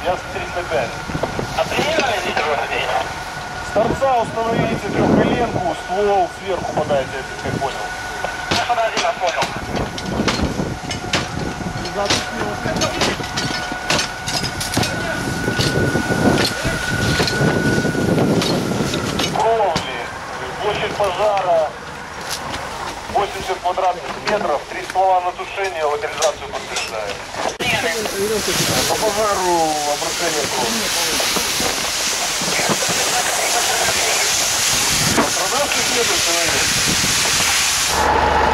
Я с 305. А приняли видео? С торца установите трехпиленку, ствол сверху подайте, как понял. Подожди, нас понял. Кровли, площадь пожара 80 квадратных метров, 3 ствола на тушение, локализацию подтверждает. По пожару обрушение кровли. Пострадавших нету человек.